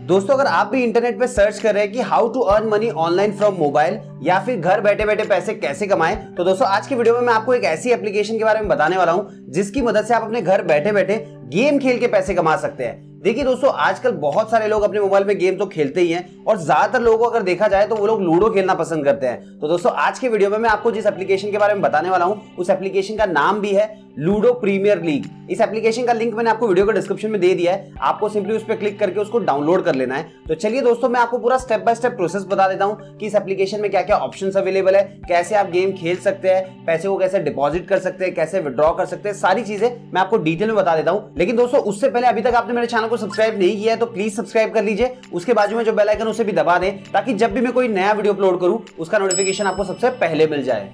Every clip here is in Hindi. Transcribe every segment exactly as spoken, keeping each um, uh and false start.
दोस्तों अगर आप भी इंटरनेट पे सर्च कर रहे हैं कि how to earn money online from mobile या फिर घर बैठे बैठे पैसे कैसे कमाएं, तो दोस्तों आज की वीडियो में मैं आपको एक ऐसी एप्लीकेशन के बारे में बताने वाला हूं जिसकी मदद से आप अपने घर बैठे बैठे गेम खेल के पैसे कमा सकते हैं। देखिए दोस्तों, आजकल बहुत सारे लोग अपने मोबाइल में गेम तो खेलते ही हैं और ज्यादातर लोगों को अगर देखा जाए तो वो लोग लूडो खेलना पसंद करते हैं। तो दोस्तों आज के वीडियो में मैं आपको जिस एप्लीकेशन के बारे में बताने वाला हूं उस एप्लीकेशन का नाम भी है लूडो प्रीमियर लीग। इस एप्लीकेशन का लिंक मैंने आपको वीडियो के डिस्क्रिप्शन में दे दिया है, आपको सिंपली उस पर क्लिक करके उसको डाउनलोड कर लेना है। तो चलिए दोस्तों मैं आपको पूरा स्टेप बाय स्टेप प्रोसेस बता देता हूं कि इस एप्लीकेशन में क्या क्या ऑप्शंस अवेलेबल है, कैसे आप गेम खेल सकते हैं, पैसे को कैसे डिपॉजिट कर सकते हैं, कैसे विड्रॉ कर सकते हैं, सारी चीजें मैं आपको डिटेल में बता देता हूं। लेकिन दोस्तों उससे पहले अभी तक आपने मेरे चैनल को सब्सक्राइब नहीं किया है तो प्लीज सब्सक्राइब कर लीजिए, उसके बाजू में जो बेल आइकन उसे भी दबा दें ताकि जब भी मैं कोई नया वीडियो अपलोड करूं उसका नोटिफिकेशन आपको सबसे पहले मिल जाए।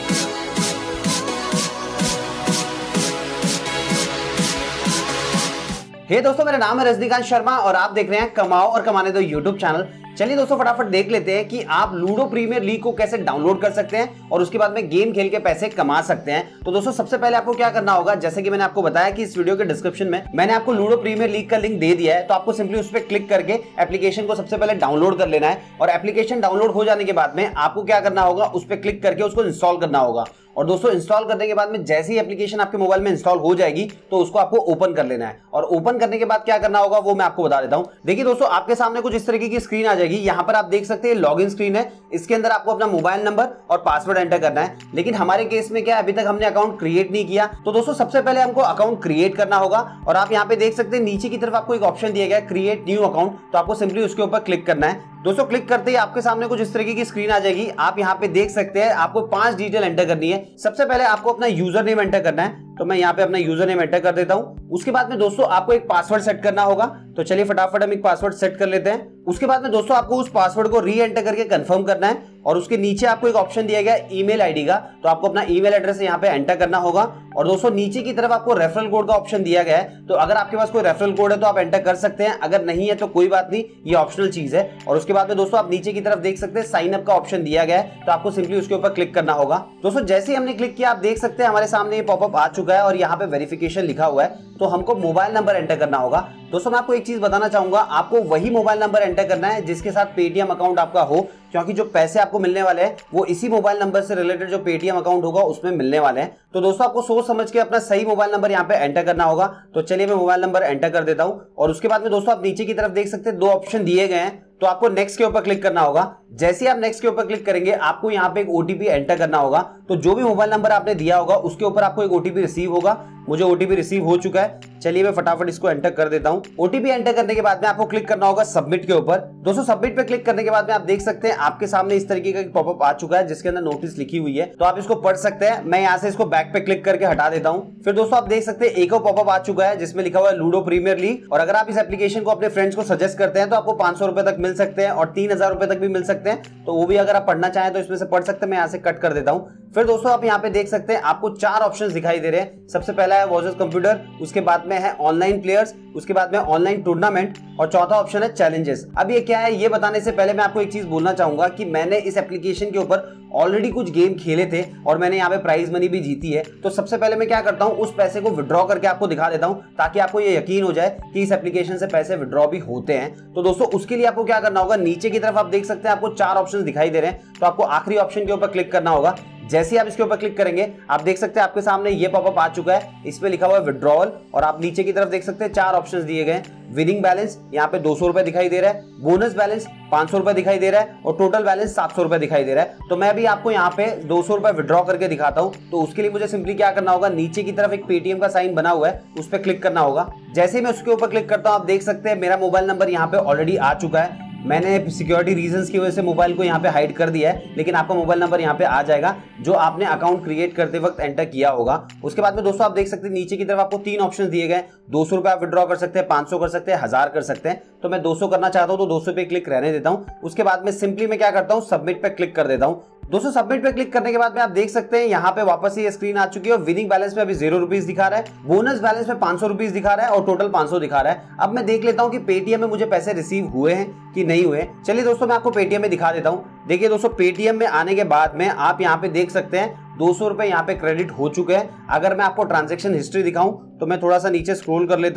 हे hey दोस्तों, मेरा नाम है रजनीकांत शर्मा और आप देख रहे हैं कमाओ और कमाने दो यूट्यूब चैनल। चलिए दोस्तों फटाफट देख लेते हैं कि आप लूडो प्रीमियर लीग को कैसे डाउनलोड कर सकते हैं और उसके बाद में गेम खेल के पैसे कमा सकते हैं। तो दोस्तों सबसे पहले आपको क्या करना होगा, जैसे कि मैंने आपको बताया कि इस वीडियो के डिस्क्रिप्शन में मैंने आपको लूडो प्रीमियर लीग का लिंक दे दिया है, तो आपको सिंपली उस पर क्लिक करके एप्लीकेशन को सबसे पहले डाउनलोड कर लेना है और एप्लीकेशन डाउनलोड हो जाने के बाद में आपको क्या करना होगा, उस पर क्लिक करके उसको इंस्टॉल करना होगा। और दोस्तों इंस्टॉल करने के बाद में जैसे ही एप्लीकेशन आपके मोबाइल में इंस्टॉल हो जाएगी तो उसको आपको ओपन कर लेना है और ओपन करने के बाद क्या करना होगा वो मैं आपको बता देता हूं। देखिए दोस्तों आपके सामने कुछ इस तरीके की स्क्रीन आ जाएगी, यहां पर आप देख सकते हैं लॉगिन स्क्रीन है, इसके अंदर आपको अपना मोबाइल नंबर और पासवर्ड एंटर करना है। लेकिन हमारे केस में क्या अभी तक हमने अकाउंट क्रिएट नहीं किया, तो दोस्तों सबसे पहले हमको अकाउंट क्रिएट करना होगा और आप यहाँ पे देख सकते हैं नीचे की तरफ आपको एक ऑप्शन दिया गया है क्रिएट न्यू अकाउंट, तो आपको सिंपली उसके ऊपर क्लिक करना है। दोस्तों क्लिक करते ही आपके सामने कुछ इस तरीके की स्क्रीन आ जाएगी, आप यहाँ पे देख सकते हैं आपको पांच डिटेल एंटर करनी है। सबसे पहले आपको अपना यूजर नेम एंटर करना है, तो मैं यहाँ पे अपना यूजर नेम एंटर कर देता हूँ। उसके बाद में दोस्तों आपको एक पासवर्ड सेट करना होगा, तो चलिए फटाफट हम एक पासवर्ड सेट कर लेते हैं। उसके बाद में दोस्तों आपको उस पासवर्ड को री एंटर करके कंफर्म करना है और उसके नीचे आपको एक ऑप्शन दिया गया है ईमेल आईडी का, तो आपको अपना ईमेल एड्रेस यहाँ पे एंटर करना होगा। और दोस्तों नीचे की तरफ आपको रेफरल कोड का ऑप्शन दिया गया है, तो अगर आपके पास कोई रेफरल कोड है तो आप एंटर कर सकते हैं, अगर नहीं है तो कोई बात नहीं, ये ऑप्शनल चीज है। और उसके बाद में दोस्तों आप नीचे की तरफ देख सकते हैं साइन अप का ऑप्शन दिया गया है, तो आपको सिंपली उसके ऊपर क्लिक करना होगा। दोस्तों जैसे ही हमने क्लिक किया आप देख सकते हैं हमारे सामने ये पॉपअप आ चुका है और यहाँ पे वेरिफिकेशन लिखा हुआ है, तो हमको मोबाइल नंबर एंटर करना होगा। दोस्तों मैं आपको एक चीज बताना चाहूंगा, आपको वही मोबाइल नंबर एंटर करना है जिसके साथ पेटीएम अकाउंट आपका हो, क्योंकि जो पैसे आपको मिलने वाले हैं वो इसी मोबाइल नंबर से रिलेटेड जो पेटीएम अकाउंट होगा उसमें मिलने वाले हैं। तो दोस्तों आपको सोच समझ के अपना सही मोबाइल नंबर यहाँ पे एंटर करना होगा। तो चलिए मैं मोबाइल नंबर एंटर कर देता हूं और उसके बाद में दोस्तों आप नीचे की तरफ देख सकते हैं दो ऑप्शन दिए गए हैं, तो आपको नेक्स्ट के ऊपर क्लिक करना होगा। जैसे ही आप नेक्स्ट के ऊपर क्लिक करेंगे आपको यहाँ पे एक ओटीपी एंटर करना होगा, तो जो भी मोबाइल नंबर आपने दिया होगा उसके ऊपर आपको एक ओटीपी रिसीव होगा। मुझे ओटीपी रिसीव हो चुका है, चलिए मैं फटाफट इसको एंटर कर देता हूं। ओटीपी एंटर करने के बाद में आपको क्लिक करना होगा सबमिट के ऊपर। दोस्तों सबमिट पे क्लिक करने के बाद में आप देख सकते हैं आपके सामने इस तरीके का पॉपअप आ चुका है जिसके अंदर नोटिस लिखी हुई है, तो आप इसको पढ़ सकते हैं। मैं यहाँ से इसको बैक पे क्लिक करके हटा देता हूं। फिर दोस्तों आप देख सकते हैं एक और पॉपअप आ चुका है जिसमें लिखा हुआ है लूडो प्रीमियर लीग, और अगर आप इस एप्लीकेशन को अपने फ्रेंड्स को सजेस्ट करते हैं तो आपको पांच सौ रुपए तक मिल सकते हैं और तीन हजार रुपए तक भी मिल सकते हैं, तो वो भी अगर आप पढ़ना चाहें तो इसमें से पढ़ सकते हैं। मैं यहाँ से कट कर देता हूँ। फिर दोस्तों आप यहाँ पे देख सकते हैं आपको चार ऑप्शंस दिखाई दे रहे हैं। सबसे पहला है वर्सेस कंप्यूटर, उसके बाद में है ऑनलाइन प्लेयर्स, उसके बाद में ऑनलाइन टूर्नामेंट और चौथा ऑप्शन है चैलेंजेस। अब ये क्या है ये बताने से पहले मैं आपको एक चीज बोलना चाहूंगा कि मैंने इस एप्लीकेशन के ऊपर ऑलरेडी कुछ गेम खेले थे और मैंने यहाँ पे प्राइज मनी भी जीती है। तो सबसे पहले मैं क्या करता हूँ, उस पैसे को विड्रॉ करके आपको दिखा देता हूँ ताकि आपको ये यकीन हो जाए कि इस एप्लीकेशन से पैसे विड्रॉ भी होते हैं। तो दोस्तों उसके लिए आपको क्या करना होगा, नीचे की तरफ आप देख सकते हैं आपको चार ऑप्शन दिखाई दे रहे हैं, तो आपको आखिरी ऑप्शन के ऊपर क्लिक करना होगा। जैसे ही आप इसके ऊपर क्लिक करेंगे आप देख सकते हैं आपके सामने ये पॉपअप आ चुका है, इसमें लिखा हुआ है विड्रॉल और आप नीचे की तरफ देख सकते हैं चार ऑप्शंस दिए गए हैं। विनिंग बैलेंस यहाँ पे दो सौ रुपए दिखाई दे रहा है, बोनस बैलेंस पांच सौ रुपए दिखाई दे रहा है और टोटल बैलेंस सात सौ रुपए दिखाई दे रहा है। तो मैं भी आपको यहाँ पे दो सौ रुपए विड्रॉ करके दिखाता हूँ। तो उसके लिए मुझे सिंपली क्या करना होगा, नीचे की तरफ एक पेटीएम का साइन बना हुआ है उस पर क्लिक करना होगा। जैसे ही मैं उसके ऊपर क्लिक करता हूँ आप देख सकते हैं मेरा मोबाइल नंबर यहाँ पे ऑलरेडी आ चुका है। मैंने सिक्योरिटी रीजंस की वजह से मोबाइल को यहाँ पे हाइड कर दिया है, लेकिन आपका मोबाइल नंबर यहाँ पे आ जाएगा जो आपने अकाउंट क्रिएट करते वक्त एंटर किया होगा। उसके बाद में दोस्तों आप देख सकते हैं नीचे की तरफ आपको तीन ऑप्शन दिए गए, दो सौ रुपए आप विड्रॉ कर सकते हैं, पांच सौ कर सकते हैं, हजार कर सकते हैं। तो मैं दो सौ करना चाहता हूँ तो दो सौ पे क्लिक रहने देता हूँ। उसके बाद में सिंपली मैं क्या करता हूँ, सबमिट पे क्लिक कर देता हूँ। दोस्तों सबमिट पे क्लिक करने के बाद में आप देख सकते हैं यहाँ पे वापस से ये स्क्रीन आ चुकी है और विनिंग बैलेंस में अभी जीरो रुपीज दिखा रहा है, बोनस बैलेंस में पांच सौ रुपीज दिखा रहा है और टोटल पांच सौ दिखा रहा है। अब मैं देख लेता हूँ कि पेटीएम में मुझे पैसे रिसीव हुए हैं कि नहीं हुए। चलिए दोस्तों मैं आपको पेटीएम में दिखा देता हूँ। देखिए दोस्तों पेटीएम में आने के बाद में आप यहाँ पे देख सकते हैं दो सौ रुपए यहाँ पे क्रेडिट हो चुके हैं। अगर मैं आपको ट्रांजैक्शन हिस्ट्री दिखाऊं तो मैं थोड़ा सा नीचे स्क्रॉल कर लेता हूं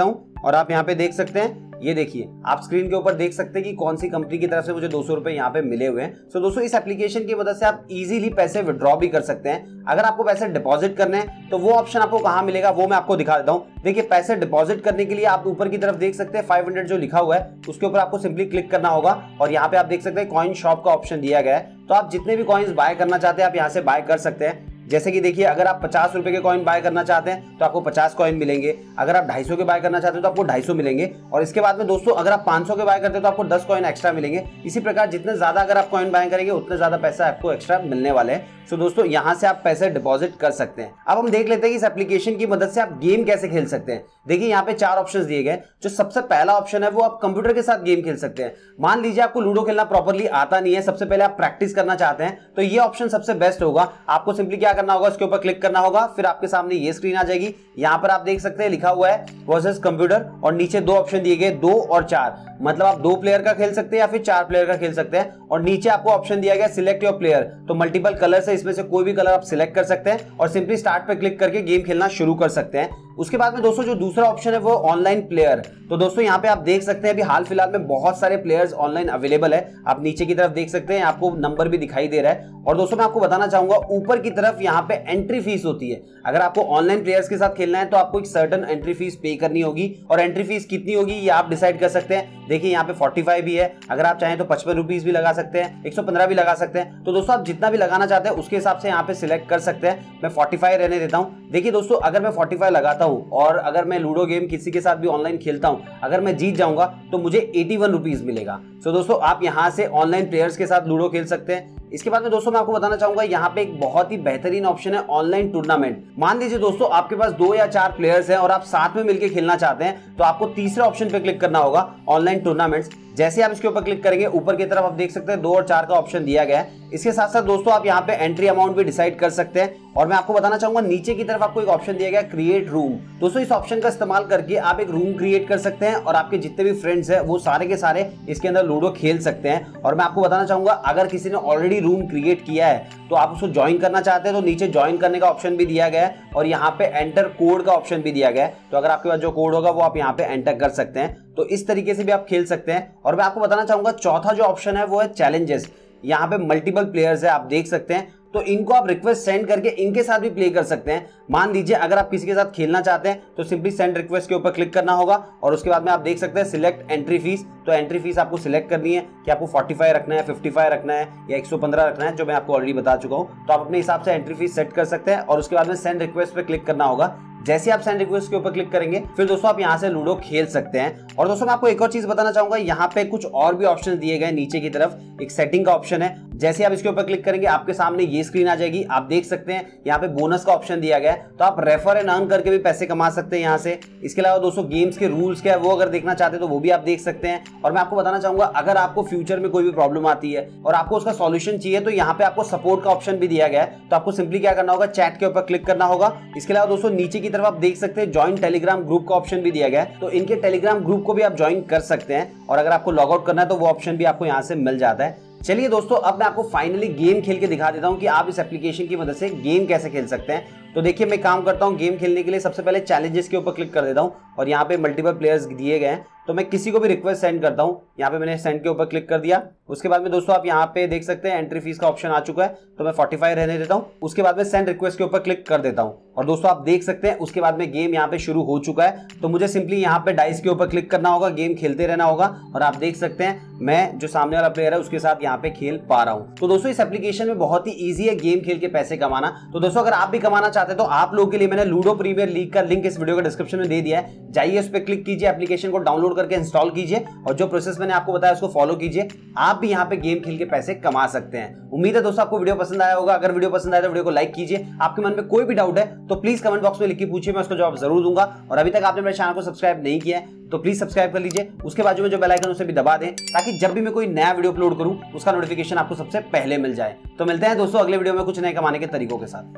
और आप यहाँ पे देख सकते हैं, ये देखिए आप स्क्रीन के ऊपर देख सकते हैं कि कौन सी कंपनी की तरफ से मुझे दो सौ रुपए यहाँ पे मिले हुए हैं। सो दोस्तों इस एप्लीकेशन की मदद से आप इजीली पैसे विड्रॉ भी कर सकते हैं। अगर आपको पैसे डिपॉजिट करने हैं तो वो ऑप्शन आपको कहाँ मिलेगा वो मैं आपको दिखा देता हूँ। देखिए पैसे डिपॉजिट करने के लिए आप ऊपर की तरफ देख सकते हैं फाइव हंड्रेड जो लिखा हुआ है उसके ऊपर आपको सिंपली क्लिक करना होगा और यहाँ पे आप देख सकते हैं कॉइन शॉप का ऑप्शन दिया गया है। तो आप जितने भी कॉइन्स बाय करना चाहते हैं आप यहाँ से बाय कर सकते हैं। जैसे कि देखिए अगर आप पचास रुपए के कॉइन बाय करना चाहते हैं तो आपको पचास कॉइन मिलेंगे, अगर आप ढाई सौ के बाय करना चाहते हैं तो आपको ढाई सौ मिलेंगे और इसके बाद में दोस्तों अगर आप पाँच सौ के बाय करते हैं तो आपको दस कॉइन एक्स्ट्रा मिलेंगे। इसी प्रकार जितने ज्यादा अगर आप कॉइन बाय करेंगे उतने ज्यादा पैसा आपको एक्स्ट्रा मिलने वाले हैं। सो दोस्तों यहाँ से आप पैसे डिपॉजिट कर सकते हैं। अब हम देख लेते हैं कि इस एप्लीकेशन की मदद से आप गेम कैसे खेल सकते हैं। देखिए यहाँ पे चार ऑप्शंस दिए गए। जो सबसे पहला ऑप्शन है वो आप कंप्यूटर के साथ गेम खेल सकते हैं। मान लीजिए आपको लूडो खेलना प्रॉपर्ली आता नहीं है, सबसे पहले आप प्रैक्टिस करना चाहते हैं तो ये ऑप्शन सबसे बेस्ट होगा। आपको सिंपली क्या करना होगा, इसके ऊपर क्लिक करना होगा, फिर आपके सामने ये स्क्रीन आ जाएगी। यहाँ पर आप देख सकते हैं लिखा हुआ है वर्सेस कंप्यूटर और नीचे दो ऑप्शन दिए गए, दो और चार, मतलब आप दो प्लेयर का खेल सकते हैं या फिर चार प्लेयर का खेल सकते हैं। और नीचे आपको ऑप्शन दिया गया सिलेक्ट योर प्लेयर, तो मल्टीपल कलर है, इसमें से कोई भी कलर आप सिलेक्ट कर सकते हैं और सिंपली स्टार्ट पे क्लिक करके गेम खेलना शुरू कर सकते हैं। उसके बाद में दोस्तों जो दूसरा ऑप्शन है वो ऑनलाइन प्लेयर। तो दोस्तों यहाँ पे आप देख सकते हैं अभी हाल फिलहाल में बहुत सारे प्लेयर्स ऑनलाइन अवेलेबल है। आप नीचे की तरफ देख सकते हैं, आपको नंबर भी दिखाई दे रहा है। और दोस्तों मैं आपको बताना चाहूंगा ऊपर की तरफ यहाँ पे एंट्री फीस होती है। अगर आपको ऑनलाइन प्लेयर्स के साथ खेलना है तो आपको एक सर्टेन एंट्री फीस पे करनी होगी और एंट्री फीस कितनी होगी ये आप डिसाइड कर सकते हैं। देखिए यहाँ पे फोर्टी फाइव भी है, अगर आप चाहें तो पचपन रुपीज भी लगा सकते हैं, एक सौ पंद्रह भी लगा सकते हैं। तो दोस्तों आप जितना भी लगाना चाहते हैं उसके हिसाब से यहाँ पे सिलेक्ट कर सकते हैं। मैं फोर्टी फाइव रहने देता हूँ। देखिए दोस्तों अगर मैं फोर्टी फाइव लगाता हूँ और अगर मैं लूडो गेम किसी के साथ भी ऑनलाइन खेलता हूँ, अगर मैं जीत जाऊंगा तो मुझे इक्यासी रुपीस मिलेगा। सो दोस्तों आप यहाँ से ऑनलाइन प्लेयर्स के साथ लूडो खेल सकते हैं। इसके बाद में दोस्तों मैं आपको बताना चाहूंगा यहाँ पे एक बहुत ही बेहतरीन ऑप्शन है ऑनलाइन टूर्नामेंट। मान लीजिए दोस्तों आपके पास दो या चार प्लेयर्स हैं और आप साथ में मिलकर खेलना चाहते हैं तो आपको तीसरे ऑप्शन पे क्लिक करना होगा ऑनलाइन टूर्नामेंट्स। जैसे आप इसके ऊपर क्लिक करेंगे ऊपर की तरफ आप देख सकते हैं दो और चार का ऑप्शन दिया गया है। इसके साथ साथ दोस्तों आप यहाँ पे एंट्री अमाउंट भी डिसाइड कर सकते हैं। और मैं आपको बताना चाहूंगा नीचे की तरफ आपको एक ऑप्शन दिया गया क्रिएट रूम। दोस्तों इस ऑप्शन का इस्तेमाल करके आप एक रूम क्रिएट कर सकते हैं और आपके जितने भी फ्रेंड्स हैं वो सारे के सारे इसके अंदर लूडो खेल सकते हैं। और मैं आपको बताना चाहूंगा अगर किसी ने ऑलरेडी रूम क्रिएट किया है तो आप उसको ज्वाइन करना चाहते हैं तो नीचे ज्वाइन करने का ऑप्शन भी दिया गया है और यहाँ पे एंटर कोड का ऑप्शन भी दिया गया है। तो अगर आपके पास जो कोड होगा वो आप यहाँ पे एंटर कर सकते हैं। तो इस तरीके से भी आप खेल सकते हैं। और मैं आपको बताना चाहूंगा चौथा जो ऑप्शन है वो है चैलेंजेस। यहाँ पे मल्टीपल प्लेयर्स है, आप देख सकते हैं, तो इनको आप रिक्वेस्ट सेंड करके इनके साथ भी प्ले कर सकते हैं। मान लीजिए अगर आप किसी के साथ खेलना चाहते हैं तो सिंपली सेंड रिक्वेस्ट के ऊपर क्लिक करना होगा और उसके बाद में आप देख सकते हैं सिलेक्ट एंट्री फीस। तो एंट्री फीस आपको सिलेक्ट करनी है कि आपको पैंतालीस रखना है, पचपन रखना है या एक सौ पंद्रह रखना है, जो मैं आपको ऑलरेडी बता चुका हूं। तो आप अपने हिसाब से एंट्री फीस सेट कर सकते हैं और उसके बाद में सेंड रिक्वेस्ट पे क्लिक करना होगा। जैसे आप सेंड रिक्वेस्ट के ऊपर क्लिक करेंगे फिर दोस्तों आप यहाँ से लूडो खेल सकते हैं। और दोस्तों मैं आपको एक और चीज बताना चाहूंगा, यहाँ पे कुछ और भी ऑप्शन दिए गए। नीचे की तरफ एक सेटिंग का ऑप्शन है, जैसे आप इसके ऊपर क्लिक करेंगे आपके सामने ये स्क्रीन आ जाएगी। आप देख सकते हैं यहाँ पे बोनस का ऑप्शन दिया गया है, तो आप रेफर एंड अर्न करके भी पैसे कमा सकते हैं यहाँ से। इसके अलावा दोस्तों गेम्स के रूल्स क्या है वो अगर देखना चाहते हैं तो वो भी आप देख सकते हैं। और मैं आपको बताना चाहूंगा अगर आपको फ्यूचर में कोई भी प्रॉब्लम आती है और आपको उसका सॉल्यूशन चाहिए तो यहाँ पे आपको सपोर्ट का ऑप्शन भी दिया गया है। तो आपको सिंपली क्या करना होगा, चैट के ऊपर क्लिक करना होगा। इसके अलावा दोस्तों नीचे की तरफ आप देख सकते हैं ज्वाइन टेलीग्राम ग्रुप का ऑप्शन भी दिया गया है, तो इनके टेलीग्राम ग्रुप को भी आप ज्वाइन कर सकते हैं। और अगर आपको लॉग आउट करना है तो वो ऑप्शन भी आपको यहाँ से मिल जाता है। चलिए दोस्तों अब मैं आपको फाइनली गेम खेल के दिखा देता हूं कि आप इस एप्लीकेशन की मदद से गेम कैसे खेल सकते हैं। तो देखिए मैं काम करता हूं गेम खेलने के लिए सबसे पहले चैलेंजेस के ऊपर क्लिक कर देता हूं और यहाँ पे मल्टीपल प्लेयर्स दिए गए हैं। तो मैं किसी को भी रिक्वेस्ट सेंड करता हूं, यहाँ पे मैंने सेंड के ऊपर क्लिक कर दिया। उसके बाद में दोस्तों आप यहाँ पे देख सकते हैं एंट्री फीस का ऑप्शन आ चुका है, तो मैं पैंतालीस रहने देता हूँ। उसके बाद में सेंड रिक्वेस्ट के ऊपर क्लिक कर देता हूँ और दोस्तों आप देख सकते हैं उसके बाद में गेम यहाँ पे शुरू हो चुका है। तो मुझे सिंपली यहाँ पे डाइस के ऊपर क्लिक करना होगा, गेम खेलते रहना होगा और आप देख सकते हैं मैं जो सामने वाला प्लेयर है उसके साथ यहाँ पे खेल पा रहा हूँ। तो दोस्तों इस एप्लीकेशन में बहुत ही ईजी है गेम खेल के पैसे कमाना। तो दोस्तों अगर आप भी कमाना चाहते हैं तो आप लोगों के लिए मैंने लूडो प्रीमियर लीग का लिंक इस वीडियो के डिस्क्रिप्शन में दे दिया है। जाइए उस पर क्लिक कीजिए, एप्लीकेशन को डाउनलोड करके इंस्टॉल कीजिए और जो प्रोसेस मैंने आपको बताया उसको फॉलो कीजिए। आप भी यहाँ पे गेम खेल के पैसे कमा सकते हैं। उम्मीद है दोस्तों आपको वीडियो पसंद आया होगा। अगर वीडियो पसंद आया तो वीडियो को लाइक कीजिए। आपके मन में कोई भी डाउट है तो प्लीज कमेंट बॉक्स में लिख के पूछिए, मैं उसका जवाब जरूर दूंगा। और अभी तक आपने मेरे चैनल को सब्सक्राइब नहीं किया है तो प्लीज सब्सक्राइब कर लीजिए। उसके बाजू में जो बेल आइकन उसे भी दबा दें ताकि जब भी मैं कोई नया वीडियो अपलोड करूं उसका नोटिफिकेशन आपको सबसे पहले मिल जाए। तो मिलते हैं दोस्तों अगले वीडियो में कुछ नए कमाने के तरीकों के साथ।